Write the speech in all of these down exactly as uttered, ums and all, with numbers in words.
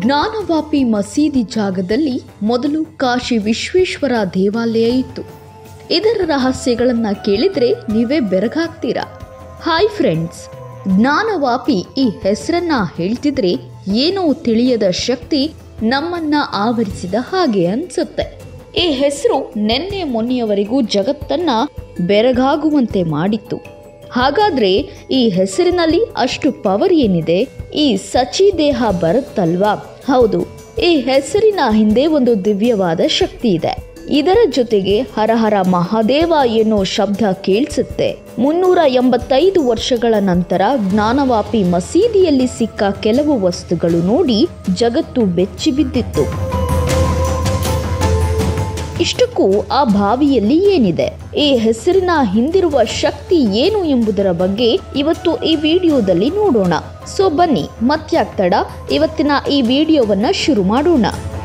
ಜ್ಞಾನವಾಪಿ ಮಸೀದಿ ಜಾಗದಲ್ಲಿ ಮೊದಲು ಕಾಶಿ ವಿಶ್ವೇಶ್ವರ ದೇವಾಲಯ ಇತ್ತು. ಇದರ ರಹಸ್ಯಗಳನ್ನು ಕೇಳಿದ್ರೆ ನೀವೇ ಬೆರಗಾಗ್ತೀರಾ. ಹಾಯ್ ಫ್ರೆಂಡ್ಸ್, ಜ್ಞಾನವಾಪಿ ಈ ಹೆಸರನ್ನ ಹೇಳ್ತಿದ್ರೆ ಏನೋ ತಿಳಿಯದ ಶಕ್ತಿ ನಮ್ಮನ್ನ ಆವರಿಸಿದ ಹಾಗೆ ಅನ್ಸುತ್ತೆ. ಈ ಹೆಸರು ನೆನ್ನೆ ಮೊನ್ನೆಯವರೆಗೂ ಜಗತ್ತನ್ನ ಬೆರಗಾಗುವಂತೆ ಮಾಡಿತ್ತು. ಹಾಗಾದ್ರೆ ಈ ಹೆಸರಿನಲ್ಲಿ ಅಷ್ಟು ಪವರ್ ಏನಿದೆ? ಈ ಸಚಿ ದೇಹ ಬರುತ್ತಲ್ವಾ? ಹೌದು, ಈ ಹೆಸರಿನ ಹಿಂದೆ ಒಂದು ದಿವ್ಯವಾದ ಶಕ್ತಿ ಇದೆ. ಇದರ ಜೊತೆಗೆ ಹರಹರ ಮಹಾದೇವ ಎನ್ನೋ ಶಬ್ದ ಕೇಳಿಸುತ್ತೆ. ಮುನ್ನೂರ ಎಂಬತ್ತೈದು ವರ್ಷಗಳ ನಂತರ ಜ್ಞಾನವಾಪಿ ಮಸೀದಿಯಲ್ಲಿ ಸಿಕ್ಕ ಕೆಲವು ವಸ್ತುಗಳು ನೋಡಿ ಜಗತ್ತು ಬೆಚ್ಚಿ ಬಿದ್ದಿತ್ತು. ಇಷ್ಟಕ್ಕೂ ಆ ಬಾವಿಯಲ್ಲಿ ಏನಿದೆ, ಈ ಹೆಸರಿನ ಹಿಂದಿರುವ ಶಕ್ತಿ ಏನು ಎಂಬುದರ ಬಗ್ಗೆ ಇವತ್ತು ಈ ವಿಡಿಯೋದಲ್ಲಿ ನೋಡೋಣ. ಸೊ ಬನ್ನಿ, ಮತ್ಯಾಕ್ ತಡ, ಇವತ್ತಿನ ಈ ವಿಡಿಯೋವನ್ನ ಶುರು ಮಾಡೋಣ.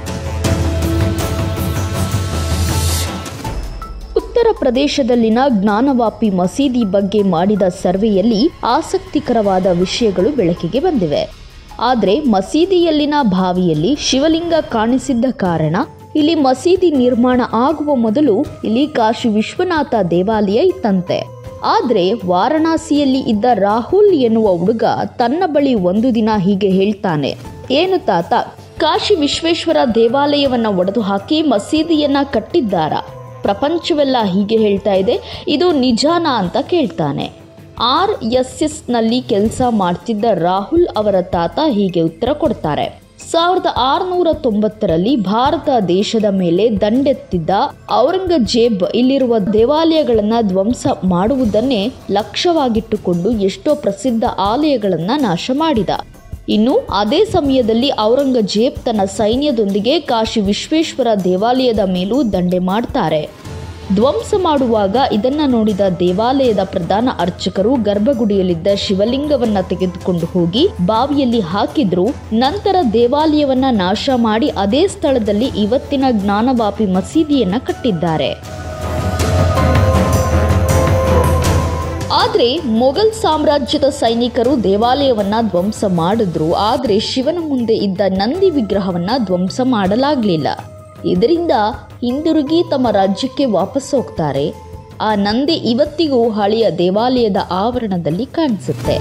ಉತ್ತರ ಪ್ರದೇಶದಲ್ಲಿನ ಜ್ಞಾನವಾಪಿ ಮಸೀದಿ ಬಗ್ಗೆ ಮಾಡಿದ ಸರ್ವೆಯಲ್ಲಿ ಆಸಕ್ತಿಕರವಾದ ವಿಷಯಗಳು ಬೆಳಕಿಗೆ ಬಂದಿವೆ. ಆದರೆ ಮಸೀದಿಯಲ್ಲಿನ ಬಾವಿಯಲ್ಲಿ ಶಿವಲಿಂಗ ಕಾಣಿಸಿದ್ದ ಕಾರಣ ಇಲ್ಲಿ ಮಸೀದಿ ನಿರ್ಮಾಣ ಆಗುವ ಮೊದಲು ಇಲ್ಲಿ ಕಾಶಿ ವಿಶ್ವನಾಥ ದೇವಾಲಯ ಇತ್ತಂತೆ. ಆದರೆ ವಾರಣಾಸಿಯಲ್ಲಿ ಇದ್ದ ರಾಹುಲ್ ಎನ್ನುವ ಹುಡುಗ ತನ್ನ ಬಳಿ ಒಂದು ದಿನ ಹೀಗೆ ಹೇಳ್ತಾನೆ, ಏನು ತಾತ, ಕಾಶಿ ವಿಶ್ವೇಶ್ವರ ದೇವಾಲಯವನ್ನ ಒಡೆದು ಹಾಕಿ ಮಸೀದಿಯನ್ನ ಕಟ್ಟಿದ್ದಾರ? ಪ್ರಪಂಚವೆಲ್ಲ ಹೀಗೆ ಹೇಳ್ತಾ ಇದೆ, ಇದು ನಿಜಾನ ಅಂತ ಕೇಳ್ತಾನೆ. ಆರ್ ಎಸ್ ಎಸ್ ನಲ್ಲಿ ಕೆಲಸ ಮಾಡ್ತಿದ್ದ ರಾಹುಲ್ ಅವರ ತಾತ ಹೀಗೆ ಉತ್ತರ ಕೊಡ್ತಾರೆ. ಸಾವಿರದ ಆರುನೂರ ತೊಂಬತ್ತರಲ್ಲಿ ಭಾರತ ದೇಶದ ಮೇಲೆ ದಂಡೆತ್ತಿದ್ದ ಔರಂಗಜೇಬ್ ಇಲ್ಲಿರುವ ದೇವಾಲಯಗಳನ್ನ ಧ್ವಂಸ ಮಾಡುವುದನ್ನೇ ಲಕ್ಷ್ಯವಾಗಿಟ್ಟುಕೊಂಡು ಎಷ್ಟೋ ಪ್ರಸಿದ್ಧ ಆಲಯಗಳನ್ನ ನಾಶ ಮಾಡಿದ. ಇನ್ನು ಅದೇ ಸಮಯದಲ್ಲಿ ಔರಂಗಜೇಬ್ ತನ್ನ ಸೈನ್ಯದೊಂದಿಗೆ ಕಾಶಿ ವಿಶ್ವೇಶ್ವರ ದೇವಾಲಯದ ಮೇಲೂ ದಂಡೆ ಮಾಡ್ತಾರೆ. ಧ್ವಂಸ ಮಾಡುವಾಗ ಇದನ್ನ ನೋಡಿದ ದೇವಾಲಯದ ಪ್ರಧಾನ ಅರ್ಚಕರು ಗರ್ಭಗುಡಿಯಲ್ಲಿದ್ದ ಶಿವಲಿಂಗವನ್ನ ತೆಗೆದುಕೊಂಡು ಹೋಗಿ ಬಾವಿಯಲ್ಲಿ ಹಾಕಿದ್ರು. ನಂತರ ದೇವಾಲಯವನ್ನ ನಾಶ ಮಾಡಿ ಅದೇ ಸ್ಥಳದಲ್ಲಿ ಇವತ್ತಿನ ಜ್ಞಾನವಾಪಿ ಮಸೀದಿಯನ್ನ ಕಟ್ಟಿದ್ದಾರೆ. ಆದ್ರೆ ಮೊಘಲ್ ಸಾಮ್ರಾಜ್ಯದ ಸೈನಿಕರು ದೇವಾಲಯವನ್ನ ಧ್ವಂಸ ಮಾಡಿದ್ರು. ಆದ್ರೆ ಶಿವನ ಮುಂದೆ ಇದ್ದ ನಂದಿ ವಿಗ್ರಹವನ್ನ ಧ್ವಂಸ ಮಾಡಲಾಗ್ಲಿಲ್ಲ. ಇದರಿಂದ ಹಿಂದಿರುಗಿ ತಮ್ಮ ರಾಜ್ಯಕ್ಕೆ ವಾಪಸ್ ಹೋಗ್ತಾರೆ. ಆ ನಂದಿ ಇವತ್ತಿಗೂ ಹಳೆಯ ದೇವಾಲಯದ ಆವರಣದಲ್ಲಿ ಕಾಣಿಸುತ್ತೆ.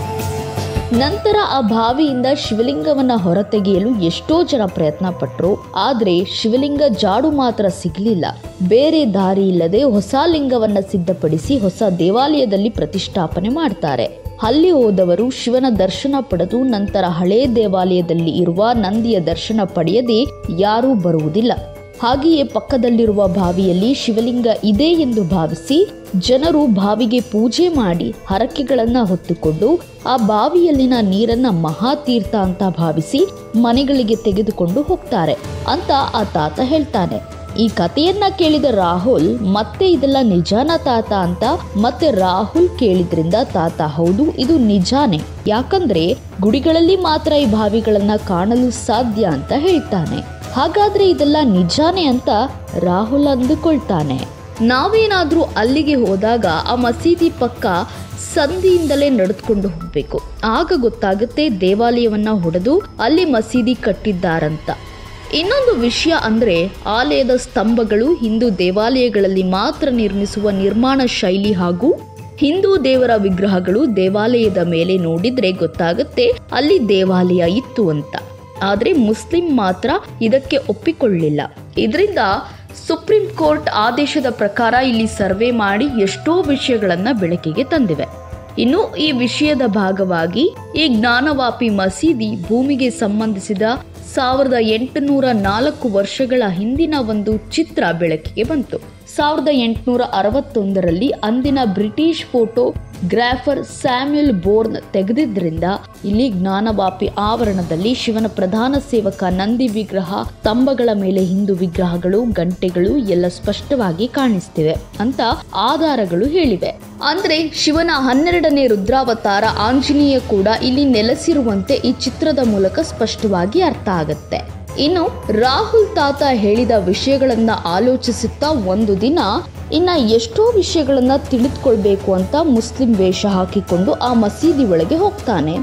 ನಂತರ ಆ ಬಾವಿಯಿಂದ ಶಿವಲಿಂಗವನ್ನ ಹೊರತೆಗೆಯಲು ಎಷ್ಟೋ ಜನ ಪ್ರಯತ್ನ ಪಟ್ಟರು. ಆದ್ರೆ ಶಿವಲಿಂಗ ಜಾಡು ಮಾತ್ರ ಸಿಗಲಿಲ್ಲ. ಬೇರೆ ದಾರಿ ಇಲ್ಲದೆ ಹೊಸ ಲಿಂಗವನ್ನ ಸಿದ್ಧಪಡಿಸಿ ಹೊಸ ದೇವಾಲಯದಲ್ಲಿ ಪ್ರತಿಷ್ಠಾಪನೆ ಮಾಡ್ತಾರೆ. ಅಲ್ಲಿ ಹೋದವರು ಶಿವನ ದರ್ಶನ ಪಡೆದು ನಂತರ ಹಳೇ ದೇವಾಲಯದಲ್ಲಿ ಇರುವ ನಂದಿಯ ದರ್ಶನ ಪಡೆಯದೆ ಯಾರೂ ಬರುವುದಿಲ್ಲ. ಹಾಗೆಯೇ ಪಕ್ಕದಲ್ಲಿರುವ ಬಾವಿಯಲ್ಲಿ ಶಿವಲಿಂಗ ಇದೆ ಎಂದು ಭಾವಿಸಿ ಜನರು ಬಾವಿಗೆ ಪೂಜೆ ಮಾಡಿ ಹರಕೆಗಳನ್ನ ಹೊತ್ತುಕೊಂಡು ಆ ಬಾವಿಯಲ್ಲಿನ ನೀರನ್ನ ಮಹಾತೀರ್ಥ ಅಂತ ಭಾವಿಸಿ ಮನೆಗಳಿಗೆ ತೆಗೆದುಕೊಂಡು ಹೋಗ್ತಾರೆ ಅಂತ ಆ ತಾತ ಹೇಳ್ತಾನೆ. ಈ ಕಥೆಯನ್ನ ಕೇಳಿದ ರಾಹುಲ್ ಮತ್ತೆ ಇದೆಲ್ಲ ನಿಜಾನ ತಾತ ಅಂತ ಮತ್ತೆ ರಾಹುಲ್ ಕೇಳಿದ್ರಿಂದ ತಾತ ಹೌದು, ಇದು ನಿಜಾನೇ, ಯಾಕಂದ್ರೆ ಗುಡಿಗಳಲ್ಲಿ ಮಾತ್ರ ಈ ಬಾವಿಗಳನ್ನ ಕಾಣಲು ಸಾಧ್ಯ ಅಂತ ಹೇಳ್ತಾನೆ. ಹಾಗಾದ್ರೆ ಇದೆಲ್ಲ ನಿಜಾನೇ ಅಂತ ರಾಹುಲ್ ಅಂದುಕೊಳ್ತಾನೆ. ನಾವೇನಾದ್ರೂ ಅಲ್ಲಿಗೆ ಹೋದಾಗ ಆ ಮಸೀದಿ ಪಕ್ಕ ಸಂಧಿಯಿಂದಲೇ ನಡೆದುಕೊಂಡು ಹೋಗ್ಬೇಕು. ಆಗ ಗೊತ್ತಾಗುತ್ತೆ ದೇವಾಲಯವನ್ನ ಹೊಡೆದು ಅಲ್ಲಿ ಮಸೀದಿ ಕಟ್ಟಿದ್ದಾರಂತ. ಇನ್ನೊಂದು ವಿಷಯ ಅಂದ್ರೆ ಆಲಯದ ಸ್ತಂಭಗಳು ಹಿಂದೂ ದೇವಾಲಯಗಳಲ್ಲಿ ಮಾತ್ರ ನಿರ್ಮಿಸುವ ನಿರ್ಮಾಣ ಶೈಲಿ ಹಾಗೂ ಹಿಂದೂ ದೇವರ ವಿಗ್ರಹಗಳು ದೇವಾಲಯದ ಮೇಲೆ ನೋಡಿದ್ರೆ ಗೊತ್ತಾಗುತ್ತೆ ಅಲ್ಲಿ ದೇವಾಲಯ ಇತ್ತು ಅಂತ. ಆದ್ರೆ ಮುಸ್ಲಿಂ ಮಾತ್ರ ಇದಕ್ಕೆ ಒಪ್ಪಿಕೊಳ್ಳಿಲ್ಲ. ಇದರಿಂದ ಸುಪ್ರೀಂ ಕೋರ್ಟ್ ಆದೇಶದ ಪ್ರಕಾರ ಇಲ್ಲಿ ಸರ್ವೆ ಮಾಡಿ ಎಷ್ಟೋ ವಿಷಯಗಳನ್ನ ಬೆಳಕಿಗೆ ತಂದಿವೆ. ಇನ್ನು ಈ ವಿಷಯದ ಭಾಗವಾಗಿ ಈ ಜ್ಞಾನವಾಪಿ ಮಸೀದಿ ಭೂಮಿಗೆ ಸಂಬಂಧಿಸಿದ ಸಾವಿರದ ಎಂಟುನೂರ ನಾಲ್ಕು ವರ್ಷಗಳ ಹಿಂದಿನ ಒಂದು ಚಿತ್ರ ಬೆಳಕಿಗೆ ಬಂತು. ಸಾವಿರದ ಎಂಟುನೂರ ಅರವತ್ತೊಂದರಲ್ಲಿ ಅಂದಿನ ಬ್ರಿಟಿಷ್ ಫೋಟೋಗ್ರಾಫರ್ ಸ್ಯಾಮ್ಯುಯಲ್ ಬೋರ್ನ್ ತೆಗೆದಿದ್ದರಿಂದ ಇಲ್ಲಿ ಜ್ಞಾನವಾಪಿ ಆವರಣದಲ್ಲಿ ಶಿವನ ಪ್ರಧಾನ ಸೇವಕ ನಂದಿ ವಿಗ್ರಹ, ಸ್ತಂಭಗಳ ಮೇಲೆ ಹಿಂದೂ ವಿಗ್ರಹಗಳು, ಗಂಟೆಗಳು ಎಲ್ಲ ಸ್ಪಷ್ಟವಾಗಿ ಕಾಣಿಸ್ತಿವೆ ಅಂತ ಆಧಾರಗಳು ಹೇಳಿವೆ. ಅಂದ್ರೆ ಶಿವನ ಹನ್ನೆರಡನೇ ರುದ್ರಾವತಾರ ಆಂಜನೇಯ ಕೂಡ ಇಲ್ಲಿ ನೆಲೆಸಿರುವಂತೆ ಈ ಚಿತ್ರದ ಮೂಲಕ ಸ್ಪಷ್ಟವಾಗಿ ಅರ್ಥ ಆಗುತ್ತೆ. ಇನ್ನು ರಾಹುಲ್ ತಾತ ಹೇಳಿದ ವಿಷಯಗಳನ್ನ ಆಲೋಚಿಸುತ್ತಾ ಒಂದು ದಿನ ಇನ್ನ ಎಷ್ಟೋ ವಿಷಯಗಳನ್ನ ತಿಳಿದುಕೊಳ್ಬೇಕು ಅಂತ ಮುಸ್ಲಿಂ ವೇಷ ಹಾಕಿಕೊಂಡು ಆ ಮಸೀದಿ ಒಳಗೆ ಹೋಗ್ತಾನೆ.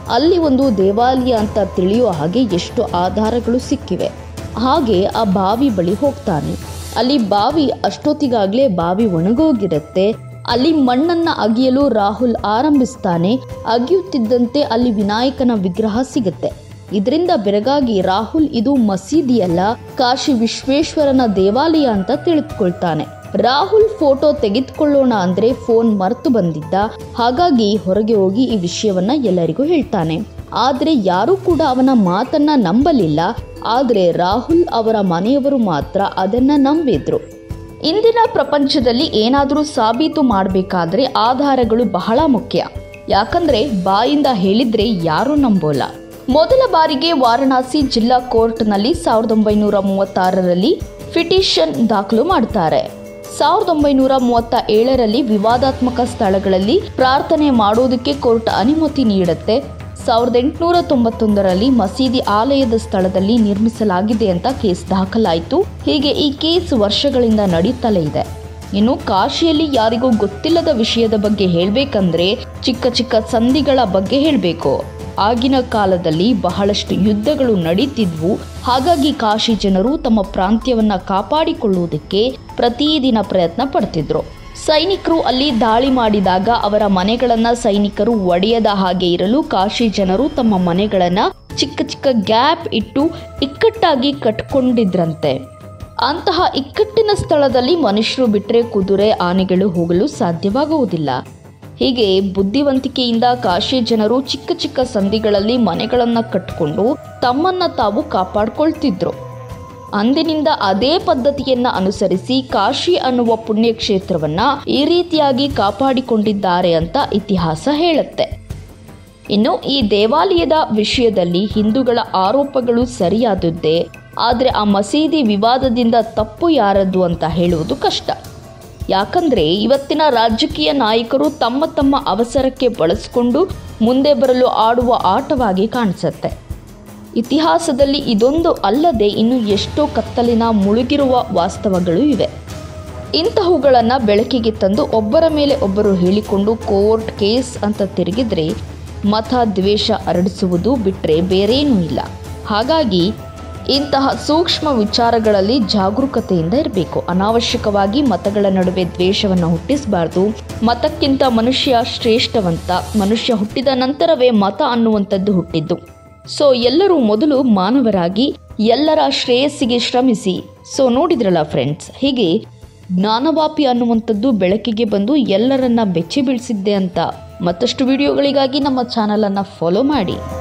ಅಲ್ಲಿ ಒಂದು ದೇವಾಲಯ ಅಂತ ತಿಳಿಯುವ ಹಾಗೆ ಎಷ್ಟು ಆಧಾರಗಳು ಸಿಕ್ಕಿವೆ. ಹಾಗೆ ಆ ಬಾವಿ ಬಳಿ ಹೋಗ್ತಾನೆ. ಅಲ್ಲಿ ಬಾವಿ ಅಷ್ಟೊತ್ತಿಗಾಗಲೇ ಬಾವಿ ಒಣಗೋಗಿರುತ್ತೆ. ಅಲ್ಲಿ ಮಣ್ಣನ್ನು ಅಗಿಯಲು ರಾಹುಲ್ ಆರಂಭಿಸ್ತಾನೆ. ಅಗಿಯುತ್ತಿದ್ದಂತೆ ಅಲ್ಲಿ ವಿನಾಯಕನ ವಿಗ್ರಹ ಸಿಗುತ್ತೆ. ಇದರಿಂದ ಬೆರಗಾಗಿ ರಾಹುಲ್ ಇದು ಮಸೀದಿಯಲ್ಲ, ಕಾಶಿ ವಿಶ್ವೇಶ್ವರನ ದೇವಾಲಯ ಅಂತ ತಿಳಿದುಕೊಳ್ತಾನೆ. ರಾಹುಲ್ ಫೋಟೋ ತೆಗೆದುಕೊಳ್ಳೋಣ ಅಂದ್ರೆ ಫೋನ್ ಮರೆತು ಬಂದಿದ್ದ. ಹಾಗಾಗಿ ಹೊರಗೆ ಹೋಗಿ ಈ ವಿಷಯವನ್ನ ಎಲ್ಲರಿಗೂ ಹೇಳ್ತಾನೆ. ಆದರೆ ಯಾರೂ ಕೂಡ ಅವನ ಮಾತನ್ನ ನಂಬಲಿಲ್ಲ. ಆದರೆ ರಾಹುಲ್ ಅವರ ಮನೆಯವರು ಮಾತ್ರ ಅದನ್ನ ನಂಬಿದ್ರು. ಇಂದಿನ ಪ್ರಪಂಚದಲ್ಲಿ ಏನಾದರೂ ಸಾಬೀತು ಮಾಡಬೇಕಾದ್ರೆ ಆಧಾರಗಳು ಬಹಳ ಮುಖ್ಯ. ಯಾಕಂದ್ರೆ ಬಾಯಿಂದ ಹೇಳಿದ್ರೆ ಯಾರೂ ನಂಬೋಲ್ಲ. ಮೊದಲ ಬಾರಿಗೆ ವಾರಣಾಸಿ ಜಿಲ್ಲಾ ಕೋರ್ಟ್ನಲ್ಲಿ ಸಾವಿರದ ಒಂಬೈನೂರ ಮೂವತ್ತಾರರಲ್ಲಿ ಪಿಟಿಷನ್ ದಾಖಲು ಮಾಡ್ತಾರೆ. ಸಾವಿರದ ಒಂಬೈನೂರ ಮೂವತ್ತ ಏಳರಲ್ಲಿ ವಿವಾದಾತ್ಮಕ ಸ್ಥಳಗಳಲ್ಲಿ ಪ್ರಾರ್ಥನೆ ಮಾಡೋದಕ್ಕೆ ಕೋರ್ಟ್ ಅನುಮತಿ ನೀಡುತ್ತೆ. ಸಾವಿರದ ಎಂಟುನೂರ ತೊಂಬತ್ತೊಂದರಲ್ಲಿ ಮಸೀದಿ ಆಲಯದ ಸ್ಥಳದಲ್ಲಿ ನಿರ್ಮಿಸಲಾಗಿದೆ ಅಂತ ಕೇಸ್ ದಾಖಲಾಯಿತು. ಹೀಗೆ ಈ ಕೇಸ್ ವರ್ಷಗಳಿಂದ ನಡೀತಲೇ ಇದೆ. ಇನ್ನು ಕಾಶಿಯಲ್ಲಿ ಯಾರಿಗೂ ಗೊತ್ತಿಲ್ಲದ ವಿಷಯದ ಬಗ್ಗೆ ಹೇಳಬೇಕಂದ್ರೆ ಚಿಕ್ಕ ಚಿಕ್ಕ ಸಂಧಿಗಳ ಬಗ್ಗೆ ಹೇಳಬೇಕು. ಆಗಿನ ಕಾಲದಲ್ಲಿ ಬಹಳಷ್ಟು ಯುದ್ಧಗಳು ನಡೀತಿದ್ವು. ಹಾಗಾಗಿ ಕಾಶಿ ಜನರು ತಮ್ಮ ಪ್ರಾಂತ್ಯವನ್ನ ಕಾಪಾಡಿಕೊಳ್ಳುವುದಕ್ಕೆ ಪ್ರತಿದಿನ ಪ್ರಯತ್ನ ಪಡ್ತಿದ್ರು. ಸೈನಿಕರು ಅಲ್ಲಿ ದಾಳಿ ಮಾಡಿದಾಗ ಅವರ ಮನೆಗಳನ್ನ ಸೈನಿಕರು ಒಡೆಯದ ಹಾಗೆ ಇರಲು ಕಾಶಿ ಜನರು ತಮ್ಮ ಮನೆಗಳನ್ನ ಚಿಕ್ಕ ಚಿಕ್ಕ ಗ್ಯಾಪ್ ಇಟ್ಟು ಇಕ್ಕಟ್ಟಾಗಿ ಕಟ್ಕೊಂಡಿದ್ರಂತೆ. ಅಂತಹ ಇಕ್ಕಟ್ಟಿನ ಸ್ಥಳದಲ್ಲಿ ಮನುಷ್ಯರು ಬಿಟ್ಟರೆ ಕುದುರೆ ಆನೆಗಳು ಹೋಗಲು ಸಾಧ್ಯವಾಗುವುದಿಲ್ಲ. ಹೀಗೆ ಬುದ್ಧಿವಂತಿಕೆಯಿಂದ ಕಾಶಿ ಜನರು ಚಿಕ್ಕ ಚಿಕ್ಕ ಸಂಧಿಗಳಲ್ಲಿ ಮನೆಗಳನ್ನು ಕಟ್ಟಿಕೊಂಡು ತಮ್ಮನ್ನ ತಾವು ಕಾಪಾಡ್ಕೊಳ್ತಿದ್ರು. ಅಂದಿನಿಂದ ಅದೇ ಪದ್ಧತಿಯನ್ನ ಅನುಸರಿಸಿ ಕಾಶಿ ಅನ್ನುವ ಪುಣ್ಯಕ್ಷೇತ್ರವನ್ನ ಈ ರೀತಿಯಾಗಿ ಕಾಪಾಡಿಕೊಂಡಿದ್ದಾರೆ ಅಂತ ಇತಿಹಾಸ ಹೇಳುತ್ತೆ. ಇನ್ನು ಈ ದೇವಾಲಯದ ವಿಷಯದಲ್ಲಿ ಹಿಂದೂಗಳ ಆರೋಪಗಳು ಸರಿಯಾದದ್ದೇ. ಆದರೆ ಆ ಮಸೀದಿ ವಿವಾದದಿಂದ ತಪ್ಪು ಯಾರದ್ದು ಅಂತ ಹೇಳುವುದು ಕಷ್ಟ. ಯಾಕಂದ್ರೆ ಇವತ್ತಿನ ರಾಜಕೀಯ ನಾಯಕರು ತಮ್ಮ ತಮ್ಮ ಅವಸರಕ್ಕೆ ಬಳಸಿಕೊಂಡು ಮುಂದೆ ಬರಲು ಆಡುವ ಆಟವಾಗಿ ಕಾಣಿಸುತ್ತೆ. ಇತಿಹಾಸದಲ್ಲಿ ಇದೊಂದು ಅಲ್ಲದೆ ಇನ್ನು ಎಷ್ಟೋ ಕತ್ತಲಿನ ಮುಳುಗಿರುವ ವಾಸ್ತವಗಳು ಇವೆ. ಇಂತಹವುಗಳನ್ನು ಬೆಳಕಿಗೆ ತಂದು ಒಬ್ಬರ ಮೇಲೆ ಒಬ್ಬರು ಹೇಳಿಕೊಂಡು ಕೋರ್ಟ್ ಕೇಸ್ ಅಂತ ತಿರುಗಿದ್ರೆ ಮತ ದ್ವೇಷ ಹರಡಿಸುವುದು ಬಿಟ್ಟರೆ ಬೇರೇನೂ ಇಲ್ಲ. ಹಾಗಾಗಿ ಇಂತಹ ಸೂಕ್ಷ್ಮ ವಿಚಾರಗಳಲ್ಲಿ ಜಾಗರೂಕತೆಯಿಂದ ಇರಬೇಕು. ಅನಾವಶ್ಯಕವಾಗಿ ಮತಗಳ ನಡುವೆ ದ್ವೇಷವನ್ನು ಹುಟ್ಟಿಸಬಾರ್ದು. ಮತಕ್ಕಿಂತ ಮನುಷ್ಯ ಶ್ರೇಷ್ಠವಂತ. ಮನುಷ್ಯ ಹುಟ್ಟಿದ ನಂತರವೇ ಮತ ಅನ್ನುವಂಥದ್ದು ಹುಟ್ಟಿದ್ದು. ಸೊ ಎಲ್ಲರೂ ಮೊದಲು ಮಾನವರಾಗಿ ಎಲ್ಲರ ಶ್ರೇಯಸ್ಸಿಗೆ ಶ್ರಮಿಸಿ. ಸೊ ನೋಡಿದ್ರಲ್ಲ ಫ್ರೆಂಡ್ಸ್, ಹೀಗೆ ಜ್ಞಾನವಾಪಿ ಅನ್ನುವಂಥದ್ದು ಬೆಳಕಿಗೆ ಬಂದು ಎಲ್ಲರನ್ನ ಬೆಚ್ಚಿ ಬೀಳಿಸಿದ್ದೆ ಅಂತ. ಮತ್ತಷ್ಟು ವಿಡಿಯೋಗಳಿಗಾಗಿ ನಮ್ಮ ಚಾನಲನ್ನು ಫಾಲೋ ಮಾಡಿ.